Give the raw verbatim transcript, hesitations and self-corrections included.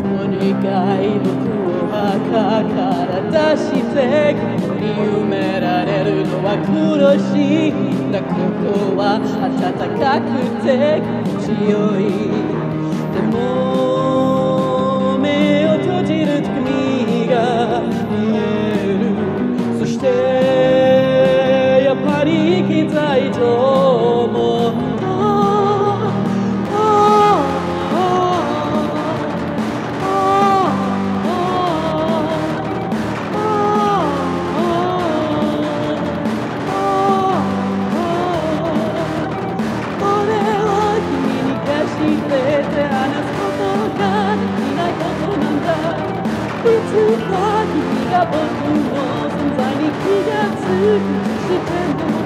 お願い僕を墓から出してここに埋められるのは苦しいんだここは暖かくて強いでも目を閉じる君が見えるそしてやっぱり生きたいと思ういつか君が僕の存在に気がつくとしても